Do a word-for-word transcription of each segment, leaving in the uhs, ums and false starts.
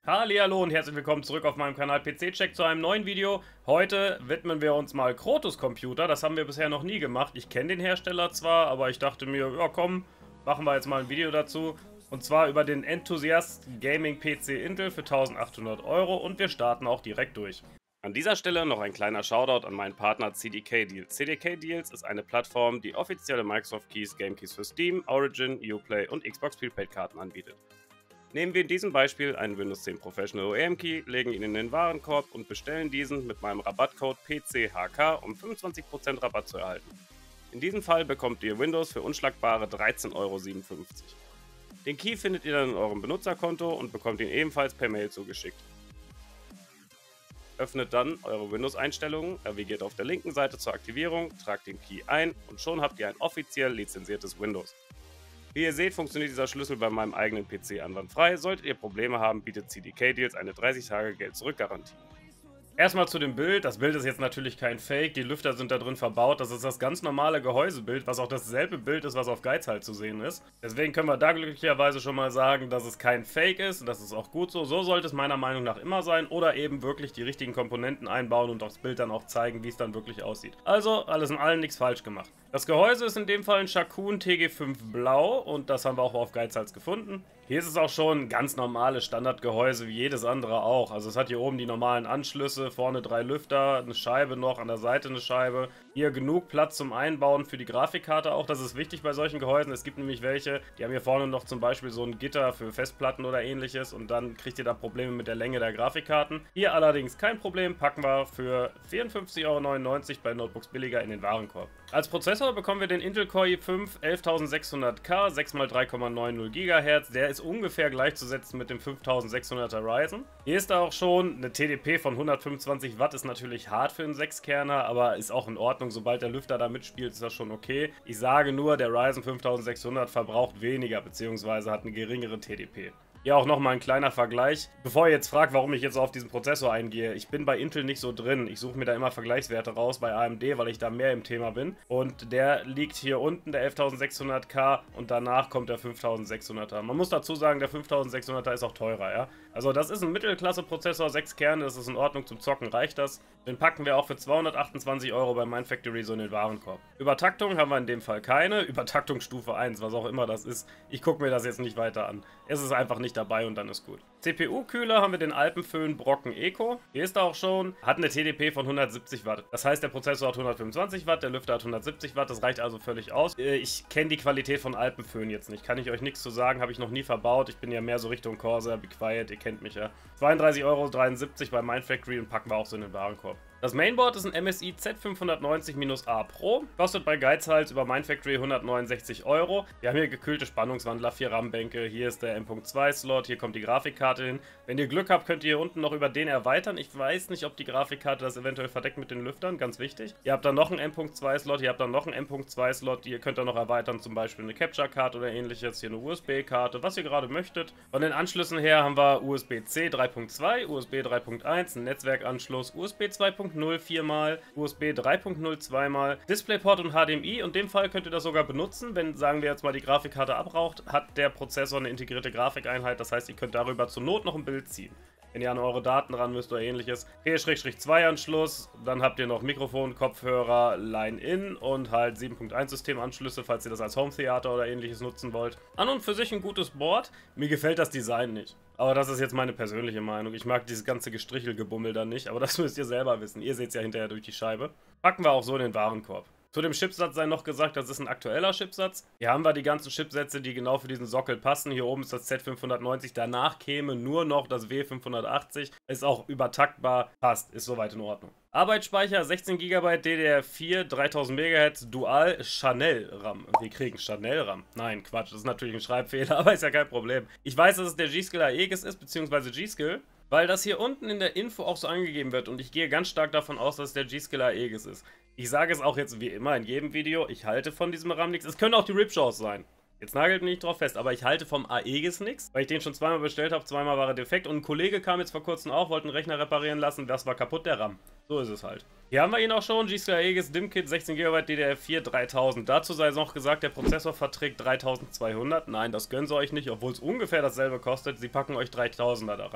Hallihallo und herzlich willkommen zurück auf meinem Kanal P C-Check zu einem neuen Video. Heute widmen wir uns mal Krotos Computer. Das haben wir bisher noch nie gemacht. Ich kenne den Hersteller zwar, aber ich dachte mir, ja komm, machen wir jetzt mal ein Video dazu. Und zwar über den Enthusiast Gaming P C Intel für eintausendachthundert Euro und wir starten auch direkt durch. An dieser Stelle noch ein kleiner Shoutout an meinen Partner C D K Deals. C D K Deals ist eine Plattform, die offizielle Microsoft Keys, Game Keys für Steam, Origin, Uplay und Xbox Prepaid Karten anbietet. Nehmen wir in diesem Beispiel einen Windows zehn Professional O E M Key, legen ihn in den Warenkorb und bestellen diesen mit meinem Rabattcode P C H K, um fünfundzwanzig Prozent Rabatt zu erhalten. In diesem Fall bekommt ihr Windows für unschlagbare dreizehn Euro siebenundfünfzig. Den Key findet ihr dann in eurem Benutzerkonto und bekommt ihn ebenfalls per Mail zugeschickt. Öffnet dann eure Windows-Einstellungen, navigiert auf der linken Seite zur Aktivierung, tragt den Key ein und schon habt ihr ein offiziell lizenziertes Windows. Wie ihr seht, funktioniert dieser Schlüssel bei meinem eigenen P C einwandfrei. Solltet ihr Probleme haben, bietet C D K Deals eine dreißig Tage Geld-Zurück-Garantie. Erstmal zu dem Bild. Das Bild ist jetzt natürlich kein Fake, die Lüfter sind da drin verbaut. Das ist das ganz normale Gehäusebild, was auch dasselbe Bild ist, was auf Geizhals zu sehen ist. Deswegen können wir da glücklicherweise schon mal sagen, dass es kein Fake ist und das ist auch gut so. So sollte es meiner Meinung nach immer sein oder eben wirklich die richtigen Komponenten einbauen und das Bild dann auch zeigen, wie es dann wirklich aussieht. Also alles in allem nichts falsch gemacht. Das Gehäuse ist in dem Fall ein Shakun T G fünf Blau und das haben wir auch auf Geizhals gefunden. Hier ist es auch schon ein ganz normales Standardgehäuse wie jedes andere auch. Also es hat hier oben die normalen Anschlüsse, vorne drei Lüfter, eine Scheibe noch, an der Seite eine Scheibe. Hier genug Platz zum Einbauen für die Grafikkarte auch. Das ist wichtig bei solchen Gehäusen. Es gibt nämlich welche, die haben hier vorne noch zum Beispiel so ein Gitter für Festplatten oder ähnliches und dann kriegt ihr da Probleme mit der Länge der Grafikkarten. Hier allerdings kein Problem, packen wir für vierundfünfzig Euro neunundneunzig bei Notebooks billiger in den Warenkorb. Als Prozessor bekommen wir den Intel Core i fünf eintausendsechshundert K, sechs mal drei Komma neunzig Gigahertz. Der ist ungefähr gleichzusetzen mit dem fünftausendsechshunderter Ryzen. Hier ist da auch schon eine T D P von hundertfünfundzwanzig Watt, ist natürlich hart für einen Sechskerner, aber ist auch in Ordnung. Sobald der Lüfter da mitspielt, ist das schon okay. Ich sage nur, der Ryzen fünftausendsechshundert verbraucht weniger, beziehungsweise hat eine geringere T D P. Hier auch nochmal ein kleiner Vergleich. Bevor ihr jetzt fragt, warum ich jetzt auf diesen Prozessor eingehe, ich bin bei Intel nicht so drin. Ich suche mir da immer Vergleichswerte raus bei A M D, weil ich da mehr im Thema bin. Und der liegt hier unten, der elftausendsechshundert K, und danach kommt der fünftausendsechshunderter. Man muss dazu sagen, der fünftausendsechshunderter ist auch teurer, ja. Also das ist ein Mittelklasse-Prozessor, sechs Kerne, das ist in Ordnung, zum Zocken reicht das. Den packen wir auch für zweihundertachtundzwanzig Euro bei Mindfactory so in den Warenkorb. Übertaktung haben wir in dem Fall keine. Übertaktungsstufe eins, was auch immer das ist. Ich gucke mir das jetzt nicht weiter an. Es ist einfach nicht dabei und dann ist gut. C P U-Kühler haben wir den Alpenföhn Brocken Eco. Hier ist er auch schon. Hat eine T D P von hundertsiebzig Watt. Das heißt, der Prozessor hat hundertfünfundzwanzig Watt, der Lüfter hat hundertsiebzig Watt. Das reicht also völlig aus. Ich kenne die Qualität von Alpenföhn jetzt nicht. Kann ich euch nichts zu sagen. Habe ich noch nie verbaut. Ich bin ja mehr so Richtung Corsair, Be Quiet. Ihr kennt mich ja. zweiunddreißig Euro dreiundsiebzig bei Mindfactory und packen wir auch so in den Warenkorb. Das Mainboard ist ein M S I Z fünfhundertneunzig A Pro, kostet bei Geizhals über Mindfactory hundertneunundsechzig Euro. Wir haben hier gekühlte Spannungswandler, vier RAM-Bänke, hier ist der M Punkt zwei Slot, hier kommt die Grafikkarte hin. Wenn ihr Glück habt, könnt ihr hier unten noch über den erweitern. Ich weiß nicht, ob die Grafikkarte das eventuell verdeckt mit den Lüftern, ganz wichtig. Ihr habt dann noch einen M Punkt zwei Slot, ihr habt dann noch einen M Punkt zwei Slot, ihr könnt dann noch erweitern, zum Beispiel eine Capture-Karte oder ähnliches, hier eine U S B-Karte, was ihr gerade möchtet. Von den Anschlüssen her haben wir U S B C drei Punkt zwei, U S B drei Punkt eins, einen Netzwerkanschluss, U S B zwei Punkt null viermal, U S B drei Punkt null zweimal, DisplayPort und H D M I. Und in dem Fall könnt ihr das sogar benutzen, wenn, sagen wir jetzt mal, die Grafikkarte abraucht, hat der Prozessor eine integrierte Grafikeinheit, das heißt, ihr könnt darüber zur Not noch ein Bild ziehen. Wenn ihr an eure Daten ran müsst oder ähnliches. P zwei Anschluss, dann habt ihr noch Mikrofon, Kopfhörer, Line-In und halt sieben Punkt eins Systemanschlüsse, falls ihr das als Home-Theater oder ähnliches nutzen wollt. An und für sich ein gutes Board. Mir gefällt das Design nicht. Aber das ist jetzt meine persönliche Meinung. Ich mag dieses ganze Gestrichelgebummel da nicht, aber das müsst ihr selber wissen. Ihr seht es ja hinterher durch die Scheibe. Packen wir auch so in den Warenkorb. Zu dem Chipsatz sei noch gesagt, das ist ein aktueller Chipsatz. Hier haben wir die ganzen Chipsätze, die genau für diesen Sockel passen. Hier oben ist das Z fünfhundertneunzig, danach käme nur noch das W fünfhundertachtzig. Ist auch übertaktbar, passt, ist soweit in Ordnung. Arbeitsspeicher sechzehn Gigabyte D D R vier, dreitausend Megahertz, Dual Chanel RAM. Wir kriegen Chanel RAM. Nein, Quatsch, das ist natürlich ein Schreibfehler, aber ist ja kein Problem. Ich weiß, dass es der G-Skill Aegis ist, beziehungsweise G-Skill, weil das hier unten in der Info auch so angegeben wird und ich gehe ganz stark davon aus, dass es der G-Skill Aegis ist. Ich sage es auch jetzt wie immer in jedem Video, ich halte von diesem RAM nichts. Es können auch die Ripjaws sein. Jetzt nagelt mich nicht drauf fest, aber ich halte vom Aegis nichts, weil ich den schon zweimal bestellt habe, zweimal war er defekt und ein Kollege kam jetzt vor kurzem auch, wollte einen Rechner reparieren lassen, das war kaputt, der RAM. So ist es halt. Hier haben wir ihn auch schon, G-Skill Aegis DIMM-Kit, sechzehn Gigabyte D D R vier, dreitausend. Dazu sei noch gesagt, der Prozessor verträgt dreitausendzweihundert. Nein, das gönnen sie euch nicht, obwohl es ungefähr dasselbe kostet. Sie packen euch dreitausender da rein.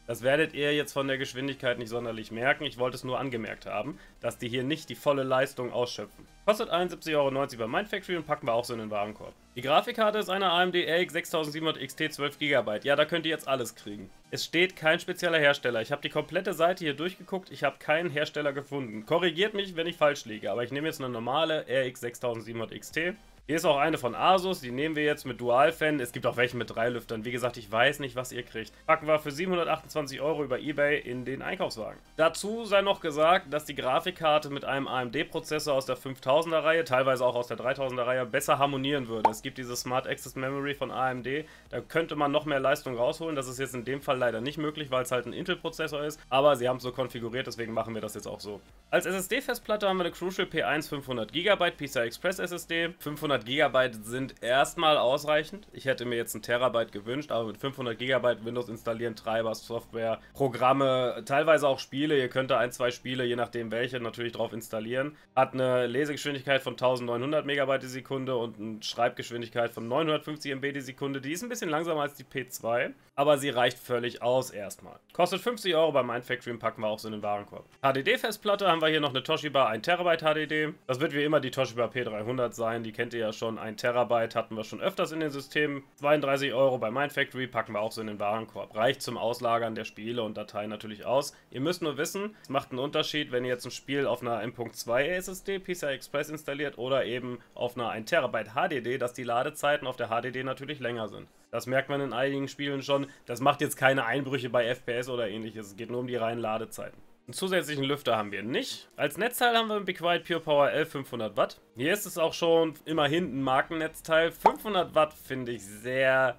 Das werdet ihr jetzt von der Geschwindigkeit nicht sonderlich merken. Ich wollte es nur angemerkt haben, dass die hier nicht die volle Leistung ausschöpfen. Kostet einundsiebzig Euro neunzig bei Mindfactory und packen wir auch so in den Warenkorb. Die Grafikkarte ist eine A M D R X sechstausendsiebenhundert X T zwölf Gigabyte. Ja, da könnt ihr jetzt alles kriegen. Es steht kein spezieller Hersteller. Ich habe die komplette Seite hier durchgeguckt. Ich habe keinen Hersteller gefunden. Korrigiert mich, wenn ich falsch liege. Aber ich nehme jetzt eine normale R X sechstausendsiebenhundert X T. Hier ist auch eine von Asus, die nehmen wir jetzt mit Dual-Fan. Es gibt auch welche mit drei Lüftern. Wie gesagt, ich weiß nicht, was ihr kriegt. Packen wir für siebenhundertachtundzwanzig Euro über eBay in den Einkaufswagen. Dazu sei noch gesagt, dass die Grafikkarte mit einem A M D-Prozessor aus der fünftausender Reihe, teilweise auch aus der dreitausender Reihe, besser harmonieren würde. Es gibt diese Smart Access Memory von A M D, da könnte man noch mehr Leistung rausholen. Das ist jetzt in dem Fall leider nicht möglich, weil es halt ein Intel-Prozessor ist. Aber sie haben es so konfiguriert, deswegen machen wir das jetzt auch so. Als S S D-Festplatte haben wir eine Crucial P eins fünfhundert Gigabyte P C I Express S S D. fünfhundert Gigabyte sind erstmal ausreichend. Ich hätte mir jetzt ein Terabyte gewünscht, aber mit fünfhundert Gigabyte Windows installieren, Treiber, Software, Programme, teilweise auch Spiele. Ihr könnt da ein, zwei Spiele, je nachdem welche, natürlich drauf installieren. Hat eine Lesegeschwindigkeit von eintausendneunhundert Megabyte die Sekunde und eine Schreibgeschwindigkeit von neunhundertfünfzig Megabyte die Sekunde. Die ist ein bisschen langsamer als die P zwei, aber sie reicht völlig aus erstmal. Kostet fünfzig Euro bei Mindfactory und packen wir auch so in den Warenkorb. H D D-Festplatte haben wir hier noch eine Toshiba ein Terabyte H D D. Das wird wie immer die Toshiba P dreihundert sein, die kennt ihr ja schon. ein Terabyte hatten wir schon öfters in den Systemen. zweiunddreißig Euro bei Mindfactory, packen wir auch so in den Warenkorb. Reicht zum Auslagern der Spiele und Dateien natürlich aus. Ihr müsst nur wissen, es macht einen Unterschied, wenn ihr jetzt ein Spiel auf einer M Punkt zwei S S D P C I Express installiert oder eben auf einer ein Terabyte H D D, dass die Ladezeiten auf der H D D natürlich länger sind. Das merkt man in einigen Spielen schon. Das macht jetzt keine Einbrüche bei F P S oder ähnliches. Es geht nur um die reinen Ladezeiten. Einen zusätzlichen Lüfter haben wir nicht. Als Netzteil haben wir ein Be Quiet Pure Power L fünfhundert Watt. Hier ist es auch schon immerhin ein Markennetzteil. fünfhundert Watt finde ich sehr...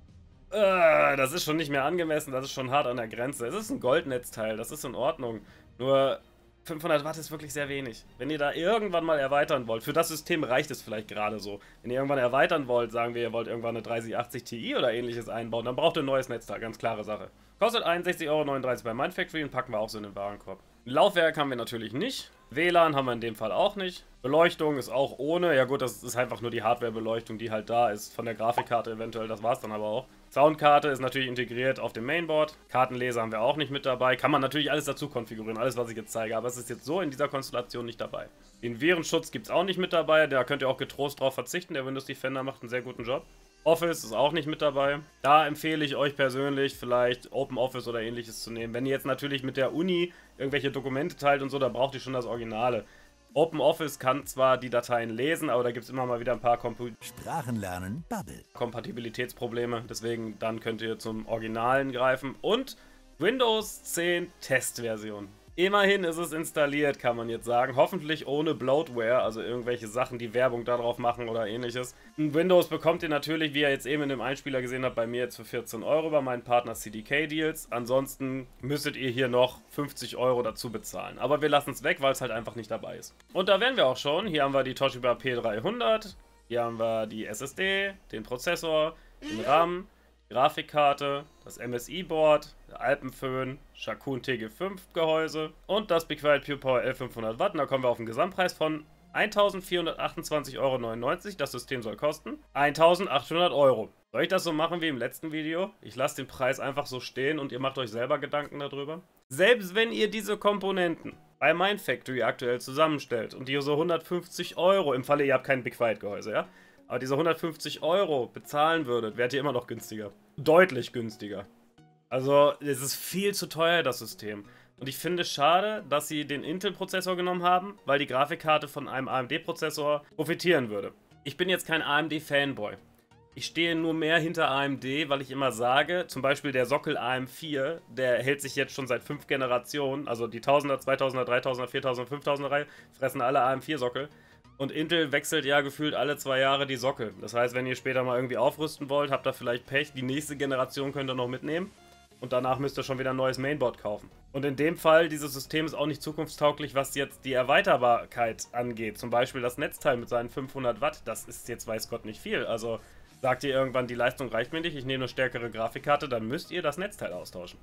Äh, das ist schon nicht mehr angemessen, das ist schon hart an der Grenze. Es ist ein Goldnetzteil, das ist in Ordnung. Nur fünfhundert Watt ist wirklich sehr wenig. Wenn ihr da irgendwann mal erweitern wollt, für das System reicht es vielleicht gerade so. Wenn ihr irgendwann erweitern wollt, sagen wir, ihr wollt irgendwann eine dreißig achtzig Ti oder ähnliches einbauen, dann braucht ihr ein neues Netzteil, ganz klare Sache. Kostet einundsechzig Euro neununddreißig bei Mindfactory und packen wir auch so in den Warenkorb. Ein Laufwerk haben wir natürlich nicht. W L A N haben wir in dem Fall auch nicht. Beleuchtung ist auch ohne. Ja gut, das ist einfach nur die Hardware-Beleuchtung, die halt da ist. Von der Grafikkarte eventuell, das war es dann aber auch. Soundkarte ist natürlich integriert auf dem Mainboard. Kartenleser haben wir auch nicht mit dabei. Kann man natürlich alles dazu konfigurieren, alles was ich jetzt zeige. Aber es ist jetzt so in dieser Konstellation nicht dabei. Den Virenschutz gibt es auch nicht mit dabei. Da könnt ihr auch getrost drauf verzichten. Der Windows Defender macht einen sehr guten Job. Office ist auch nicht mit dabei. Da empfehle ich euch persönlich vielleicht OpenOffice oder ähnliches zu nehmen. Wenn ihr jetzt natürlich mit der Uni irgendwelche Dokumente teilt und so, dann braucht ihr schon das Originale. OpenOffice kann zwar die Dateien lesen, aber da gibt es immer mal wieder ein paar Kompu Sprachenlernen Bubble. Kompatibilitätsprobleme. Deswegen dann könnt ihr zum Originalen greifen. Und Windows zehn Testversion. Immerhin ist es installiert, kann man jetzt sagen. Hoffentlich ohne Bloatware, also irgendwelche Sachen, die Werbung darauf machen oder ähnliches. Windows bekommt ihr natürlich, wie ihr jetzt eben in dem Einspieler gesehen habt, bei mir jetzt für vierzehn Euro bei meinen Partner C D K Deals. Ansonsten müsstet ihr hier noch fünfzig Euro dazu bezahlen. Aber wir lassen es weg, weil es halt einfach nicht dabei ist. Und da wären wir auch schon. Hier haben wir die Toshiba P dreihundert. Hier haben wir die S S D, den Prozessor, den RAM, die Grafikkarte, das M S I-Board, der Alpenföhn, Shakun T G fünf Gehäuse und das Be Quiet Pure Power L fünfhundert Watt. Und da kommen wir auf einen Gesamtpreis von eintausendvierhundertachtundzwanzig Euro neunundneunzig. Das System soll kosten eintausendachthundert Euro. Soll ich das so machen wie im letzten Video? Ich lasse den Preis einfach so stehen und ihr macht euch selber Gedanken darüber. Selbst wenn ihr diese Komponenten bei Mindfactory aktuell zusammenstellt und ihr so hundertfünfzig Euro, im Falle ihr habt kein Be Quiet Gehäuse, ja? Aber diese hundertfünfzig Euro bezahlen würdet, wärt ihr immer noch günstiger. Deutlich günstiger. Also, es ist viel zu teuer, das System. Und ich finde es schade, dass sie den Intel-Prozessor genommen haben, weil die Grafikkarte von einem A M D-Prozessor profitieren würde. Ich bin jetzt kein A M D-Fanboy. Ich stehe nur mehr hinter A M D, weil ich immer sage, zum Beispiel der Sockel A M vier, der hält sich jetzt schon seit fünf Generationen, also die tausender, zweitausender, dreitausender, viertausender, fünftausender Reihe, fressen alle A M vier Sockel. Und Intel wechselt ja gefühlt alle zwei Jahre die Sockel. Das heißt, wenn ihr später mal irgendwie aufrüsten wollt, habt ihr vielleicht Pech. Die nächste Generation könnt ihr noch mitnehmen. Und danach müsst ihr schon wieder ein neues Mainboard kaufen. Und in dem Fall, dieses System ist auch nicht zukunftstauglich, was jetzt die Erweiterbarkeit angeht. Zum Beispiel das Netzteil mit seinen fünfhundert Watt. Das ist jetzt weiß Gott nicht viel. Also sagt ihr irgendwann, die Leistung reicht mir nicht, ich nehme eine stärkere Grafikkarte, dann müsst ihr das Netzteil austauschen.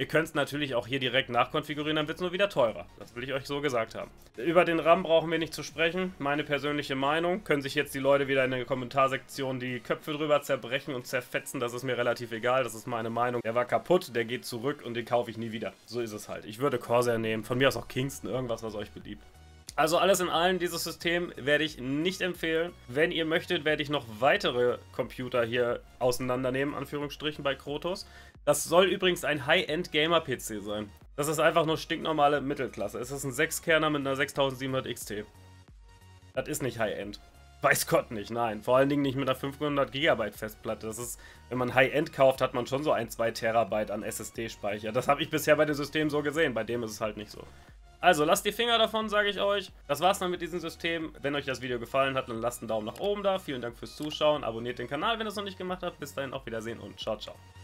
Ihr könnt es natürlich auch hier direkt nachkonfigurieren, dann wird es nur wieder teurer. Das will ich euch so gesagt haben. Über den RAM brauchen wir nicht zu sprechen. Meine persönliche Meinung. Können sich jetzt die Leute wieder in der Kommentarsektion die Köpfe drüber zerbrechen und zerfetzen. Das ist mir relativ egal. Das ist meine Meinung. Der war kaputt, der geht zurück und den kaufe ich nie wieder. So ist es halt. Ich würde Corsair nehmen. Von mir aus auch Kingston. Irgendwas, was euch beliebt. Also alles in allem, dieses System werde ich nicht empfehlen. Wenn ihr möchtet, werde ich noch weitere Computer hier auseinandernehmen, Anführungsstrichen, bei Krotos. Das soll übrigens ein High-End-Gamer-P C sein. Das ist einfach nur stinknormale Mittelklasse. Es ist ein sechs Kerner mit einer sechstausendsiebenhundert X T. Das ist nicht High-End. Weiß Gott nicht, nein. Vor allen Dingen nicht mit einer fünfhundert Gigabyte Festplatte. Das ist, wenn man High-End kauft, hat man schon so ein, zwei Terabyte an S S D-Speicher. Das habe ich bisher bei den Systemen so gesehen. Bei dem ist es halt nicht so. Also, lasst die Finger davon, sage ich euch. Das war's dann mit diesem System. Wenn euch das Video gefallen hat, dann lasst einen Daumen nach oben da. Vielen Dank fürs Zuschauen. Abonniert den Kanal, wenn ihr es noch nicht gemacht habt. Bis dahin, auf Wiedersehen und ciao, ciao.